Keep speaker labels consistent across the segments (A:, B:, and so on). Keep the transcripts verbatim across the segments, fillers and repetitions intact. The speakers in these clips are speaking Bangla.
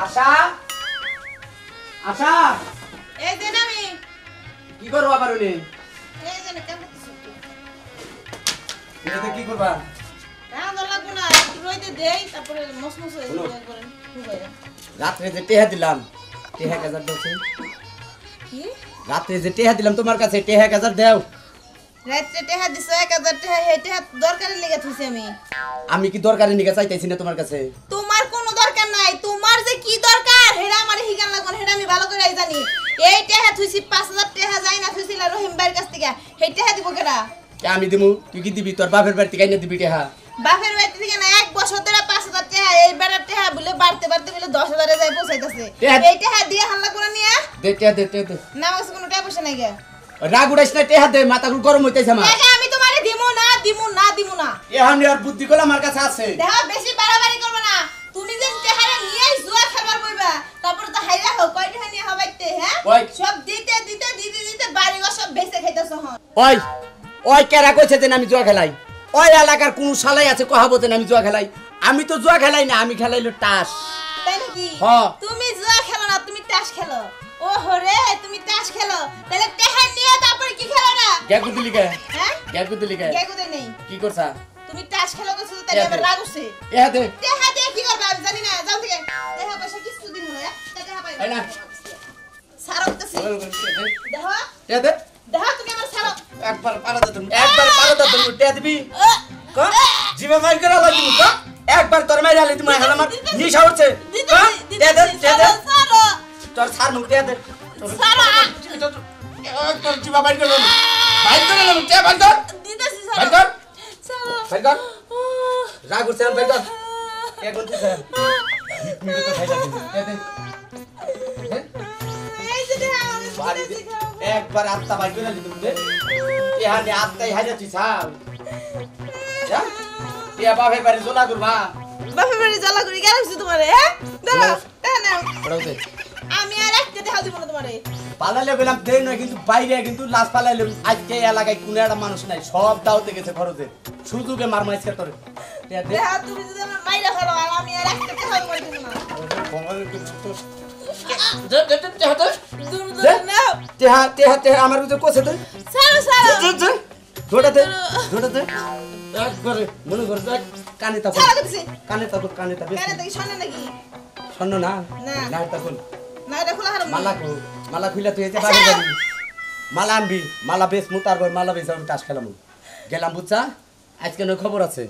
A: আশা আশা
B: এই দেন আমি
A: কি করবা পারুনি
B: এই দেন কেন করতেছ
A: এটাতে কি করবা
B: না লাগবো না রইতে দেই তারপরে মসমস হয়ে যাবে করে হুগাইয়া
A: রাতে যে টেহা দিলাম টেহা হাজার দাও
B: কি
A: রাতে যে টেহা দিলাম তোমার কাছে টেহা হাজার দাও
B: রাতে টেহা দিছো এক হাজার টাকা হে টেহা দরকারে লেগে থইছি আমি
A: আমি কি দরকারে নিকে চাইতেছি না তোমার কাছে
B: তোমার কোনো দরকার নাই তোমার যে কি দরকার হেডা আমারে হিগান লাগবে হেডা আমি ভালো করে জানি এই টেহা থইছি পাঁচ হাজার টাকা যাই না থইছিলা রহিম ভাইয়ের কাছ থেকে সেই টেহা দিব কেডা
A: কে আমি দিমু তুই কি দিবি তোর বাপের বাড়ি থেকে আইনা দিবি টেহা
B: বাপের বাড়ি থেকে না এক বছর ধরে পাঁচ হাজার টাকা এই বেড়ার টাকা বলে বাড়তে বাড়তে বলে দশ হাজারে যায় পৌঁছাইতেছে এই টাকা দিয়ে হাল্লা করে নিয়ে
A: দে টেহা দে দে
B: না আমার কোনো টাকা পয়সা নাই গে
A: রাগ উড়াইস না টেহা দে মাথা গরম হইতেছে আমার
B: টাকা আমি তোমারে দিমু না দিমু না দিমু না
A: এখন আর বুদ্ধি কল আমার কাছে আছে
B: দেখো বেশি বাড়াবাড়ি করবে না তুমি যে টাকারে নিয়ে জুয়া খেলবার কইবা তারপর তো হাইরা হও কয় টাকা নিয়ে হবাইতে হ্যাঁ সব দিতে দিতে দিতে দিতে বাড়িঘর সব বেচে খাইতাছ হন
A: ওই ওই কেরা কইছে যে আমি জুয়া খেলাই ওই এলাকার কোন শালাই আছে কহাবতে আমি জুয়া খেলাই আমি তো জুয়া খেলাই না আমি খেলাইলো টাস
B: তাই নাকি
A: হ্যাঁ
B: তুমি জুয়া খেলো না তুমি তাস খেলো ও হরে তুমি তাস খেলো তাহলে টাকা নিয়ে তারপরে কি খেলো না
A: গ্যাগু দিলি কে
B: হ্যাঁ
A: গ্যাগু দিলি কে
B: কে কোদে নেই
A: কি করছা
B: তুমি তাস খেলো কইছো তাহলে আবার রাগ উঠছে
A: এ দে
B: টাকা দিয়ে কি করবে আমি জানি না যাও থেকে টাকা পয়সা কিছু দিন না টাকা পাইবা
A: এই না
B: সারকতেছি দেখো
A: এ দে
B: দেখো তুমি আমার সারক
A: একবার পারা দে তুমি একবার পারা দে তুমি টেয়া দিবি ক জিবে মাই করা লাগি ক একবার তোর মাইরা আলি তুমি এখন আমার নিশা উঠছে ক দে দে দে দে
B: সারো
A: তোর সার মুখ দে দে
B: সারো
A: তোর জিবা বাইর করে বাইর করে না টেয়া বাইর কর
B: দিতেছি
A: বাইর
B: সারো
A: কর
B: সারো
A: বাইর কর রাগ উঠছে বাইর কর কে কোন তুই মিনিট তো খাইলা দিবি দে দে
B: এই যে দেখা আমি দিতেছি
A: একবার আত্মা বাইর করে দিবি দে এখানে আত্মাই হাইরা তুই ছাও যা ইয়া বাপের বাড়ি জোলা করবা
B: বাপের বাড়ি জ্বালা করি গেল হইছে তোমারে হ্যাঁ দাঁড়াও টাকা নাও
A: পড়াও দে
B: আমি আর একটা দেখা দিব না তোমারে
A: পালালে গেলাম দেই না কিন্তু বাইরে কিন্তু লাশ পালাইলে আজকে এই এলাকায় কোনো একটা মানুষ নাই সব দাওতে গেছে খরচে সুযোগে মার মাইছে তোরে
B: দেখা তুমি যদি আমার মাইরা ফেলো আর আমি আর একটা টাকা দিব না
A: দে দে দে দে
B: দূর দূর নাও
A: তেহা তেহা তেহা আমার ভিতর কোছে দে
B: সারো সারো
A: দে দে ধোটা দে ধোটা দে একবারে মনে করে দেখ কানে তা
B: সারো করতেছি
A: কানে তা কানে তা বেশ
B: কেন দেখি শোনে নাকি
A: শোনো না
B: না।
A: না তা বল
B: না এটা খোলা হারাম
A: মালা কো মালা খুইলা তুই এতে বাড়ি যাবি মালা আনবি মালা বেশ মু তারপর মালা বেশ আমি টাস খেলাম গেলাম বুঝছা আজকে নয় খবর আছে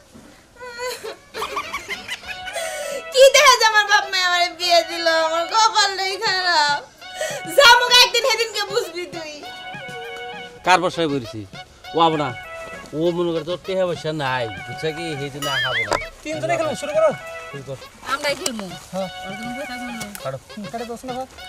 B: কি দেখা যায় আমার বাপ মা আমারে বিয়ে দিল আমার কপাল নেই খারাপ জামুক একদিন সেদিনকে বুঝবি তুই
C: কার বসায় বলছি ও আবো না ও মনে করে তোর টেহা পয়সা নাই বুঝছা কি সেই জন্য খাবো না
D: তিনজনে খেলবো শুরু করো
C: শুরু কর
B: আমরাই খেলবো
D: হ্যাঁ
B: অর্জন বই থাকবো না
C: কাটো
D: কাটে দশ না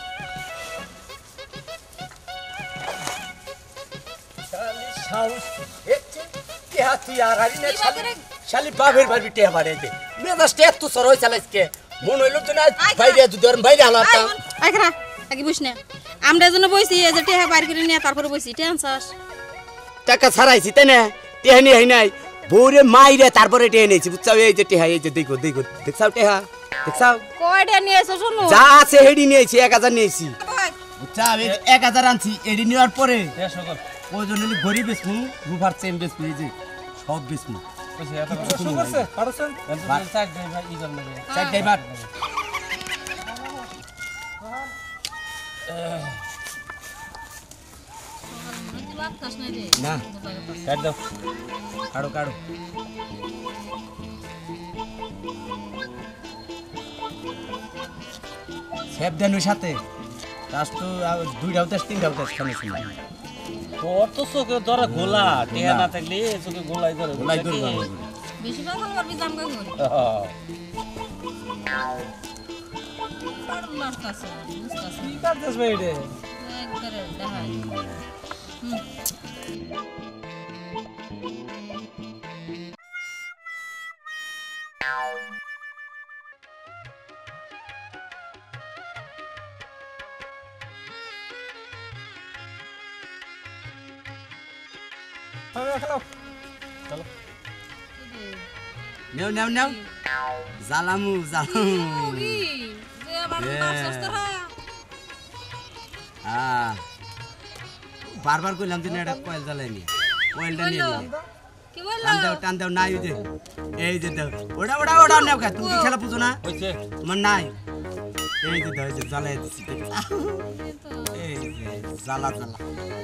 A: শালি সাউস এতে তেহা তুই আর হারি না শালি শালি বাপের বাড়ি টেহা বাড়াইতে মেজাজ টেহ তো সরই চালাইছে মন হইল তো না বাইরে যদি আর বাইরে হালাতা
E: আইখরা আগে বইস না আমরা জন্য বইছি এই যে টেহা বাইর করে নিয়ে তারপরে বইছি টেনসাস
A: টাকা ছাড়াইছি তাই না টেহা নিয়ে হাই নাই বউরে মাইরে তারপরে টেহা নিয়েছি বুঝছাও এই যে টেহা এই যে দেখো দেখো দেখছাও টেহা দেখছাও
E: কয়টা নিয়ে এসো শুনো
A: যা আছে হেডি নিয়েছি এক হাজার নিয়েছি বুঝছা আমি এক হাজার আনছি এডি নেওয়ার পরে
C: টেহা সকল
A: ওই জন্য গরিব বেসমু রুফার চেন বেসমু এই যে সব বেসমু
C: কইছে এত
D: শুরু করছে পারছেন
C: চার দেই ভাই ই কর না
A: চার ড্রাইভার না
C: কাট দাও
A: কাড়ো কাড়ো সেব দেন ওই সাথে তাস তো দুইটা উতাস তিনটা উতাস খানেছি
C: তোর তো চোখে ধরা গোলা টেহা না থাকলে চোখে গোলাই ধরে
A: গোলাই ধরে
E: বেশি ভাগ করবি জাম কই হল পাড় মারতাছে বুঝতাছে
D: কি কাটছস ভাই রে
E: একবারে দেখাই হুম
D: হ্যাঁ খেলো
C: চলো
A: নেও নেও নেও জালামু জালামু
E: কি যে
A: হ্যাঁ বারবার কইলাম দিন এটা কয়েল জ্বালাই নি কয়েলটা নিয়ে নিলাম
E: কি বললো
A: টান দাও টান দাও নাই যে এই যে দাও ওটা ওটা ওটা নাও কা তুমি কি খেলা বুঝো না
C: হইছে
A: তোমার নাই এই যে দাও এই যে জ্বালাই দিছি এই যে জ্বালা জ্বালা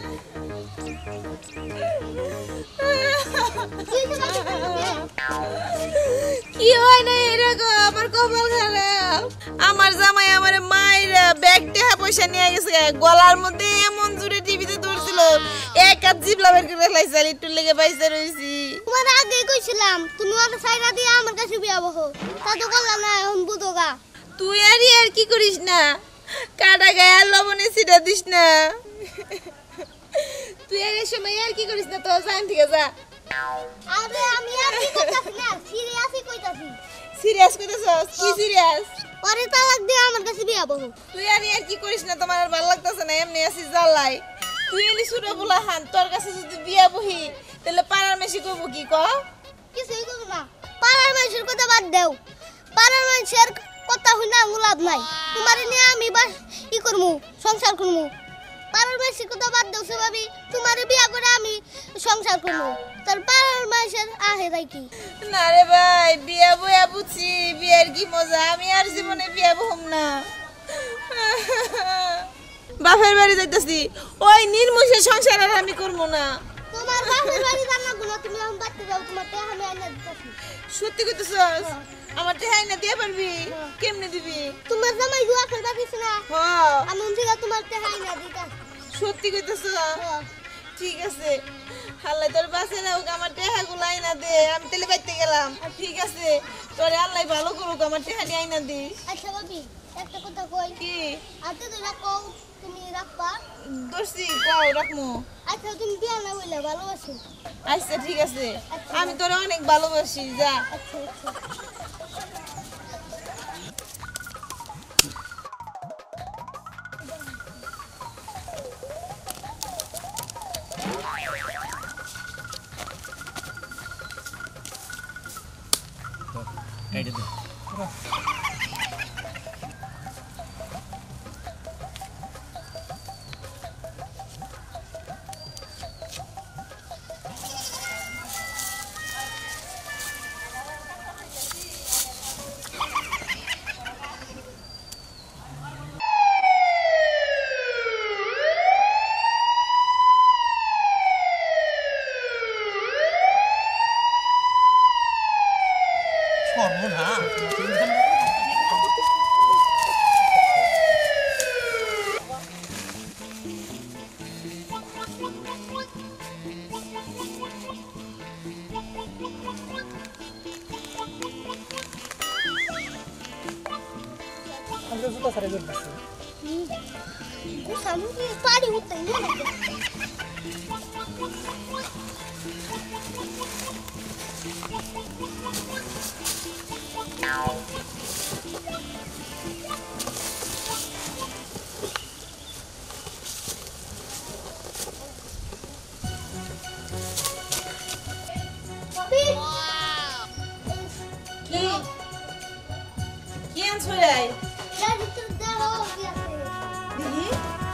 B: কি হয় না এরকম আমার কপাল খারাপ আমার জামাই আমার মায়েরা ব্যাগ টাকা পয়সা নিয়ে গেছে গলার মধ্যে এমন জোরে টিভিতে ধরছিল এক হাত জিবলা বের করে ফেলাইছে আর একটু লেগে পাইছে রইছি
F: তোমার আগে কইছিলাম তুমি ওর সাইরা দিয়ে আমার কাছে বিয়া বহো তা তো করলাম না এখন বুঝোগা
B: তুই আর আর কি করিস না কাটা গায়ে আর লবণে ছিটা দিস না তুই আর এই সময় আর কি করিস না তো জান থেকে যা
F: আরে আমি আর কি কইতাছি না সিরিয়াসই কইতাছি
B: সিরিয়াস কইতেছস কি সিরিয়াস
F: ওরে তালাক দিয়ে আমার কাছে বিয়া বহো
B: তুই আর আর কি করিস না তোমার আর ভালো লাগতেছে না এমনি আসি জ্বালাই তুই এলি ছোট বলা হান তোর কাছে যদি বিয়া বহি তাহলে পাড়ার মেশি করবো কি ক
F: কিছুই করব না পাড়ার মানুষের কথা বাদ দেও পাড়ার মানুষের কথা হইনা লাভ নাই তোমার নিয়ে আমি বাস ই করমু সংসার করমু পাড়ার মানুষের কথা বাদ দেও সবাবি তোমার বিয়া করে আমি সংসার করমু তার পাড়ার মানুষের আহে যাই কি
B: না রে ভাই বিয়া বয়া বুঝছি বিয়ের কি মজা আমি আর জীবনে বিয়া বহম না বাপের বাড়ি যাইতাছি ওই নির্মুষে সংসার আর আমি করবো না
F: তোমার বাপের বাড়ি জানা গুলো তুমি এখন বাড়তে যাও তোমার তে আমি আইনা দিতেছি
B: সত্যি কইতেছস আমার টেহাই না দিয়ে পারবি কেমনে দিবি
F: তোমার জামাই জুয়া খেলবা দিছ না
B: হ
F: আমি থেকে তোমার তে আইনা দিতাম
B: সত্যি কইতেছস ঠিক আছে আল্লাহ তোর বাসে না হোক আমার টেহা গুলো আইনা দে আমি তেলে বাইতে গেলাম ঠিক আছে তোরে আল্লাহ ভালো করুক আমার টেহাটি আইনা দিস
F: আচ্ছা বাবি একটা কথা কই
B: কি
F: আতে তো রাখো তুমি রাখবা
B: দোষী কও রাখমু
F: আচ্ছা তুমি বিয়া না হইলে ভালোবাসো
B: আচ্ছা ঠিক আছে আমি তোরে অনেক ভালোবাসি যা
F: আচ্ছা আচ্ছা
A: এই দে
D: আমরা জুতা সারে করতেছি
F: সামু কি পারি হতে না
B: কি কি আনছো রে
F: জানি তো দাও কি আছে
B: দিদি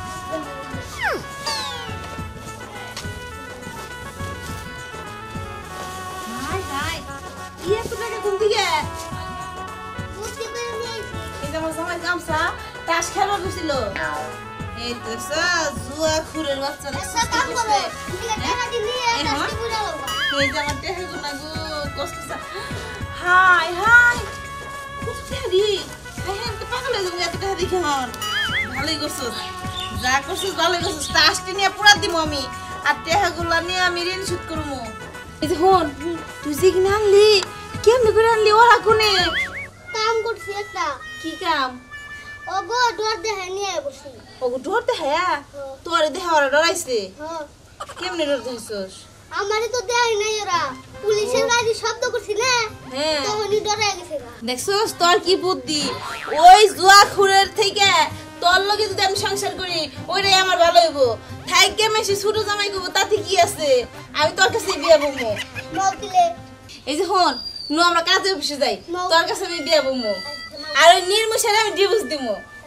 B: হাই হাই কি এত টাকা কোন দিকে
F: বুঝতে পেরে নিয়েছি
B: এই যে আমার জামাই গামছা তাস খেলা গেছিল এই তো জুয়া খুরের বাচ্চা
F: একটা কাম করো তুমি টাকা দিলে একটা বুড়া লাগবা
B: এই যে আমার টেহে গুনা গো কষ্ট হাই হাই খুব তেরি হাই হাই তো পাগল হয়ে যাবো এত টাকা দেখে আমার ভালোই করছিস যা করছিস ভালোই করছিস তাসটি নিয়ে পুরা দিব আমি আর টেহা গুলা নিয়ে আমি ঋণ শোধ করবো এই যে হন তুই যে কিনে আনলি কেমনি করে আনলি ওরা কোনে
F: কাম করছি একটা
B: কি কাম
F: ওগো ডর দেহে নিয়ে বসি
B: ওগো ডরতে হ্যাঁ তোর দেহা ওরা ডরাইছে
F: হ্যাঁ
B: কেমনি ডর দিছিস
F: আমারে তো দেয় নাই ওরা পুলিশের গাড়ি শব্দ করছি না
B: হ্যাঁ
F: তখনই ডরে গেছে গা
B: দেখছস তোর কি বুদ্ধি ওই জুয়া খুরের থেকে তোর লগে যদি আমি সংসার করি ওইটাই আমার ভালো হইব থাইকে মেশি ছোট জামাই করবো তাতে কি আছে আমি তোর কাছে বিয়ে বমু
F: মল দিলে
B: এই যে হন নু আমরা কাজে অফিসে যাই তোর কাছে আমি বিয়ে বমু আর ওই নির্মুষের আমি ডিভোর্স দিব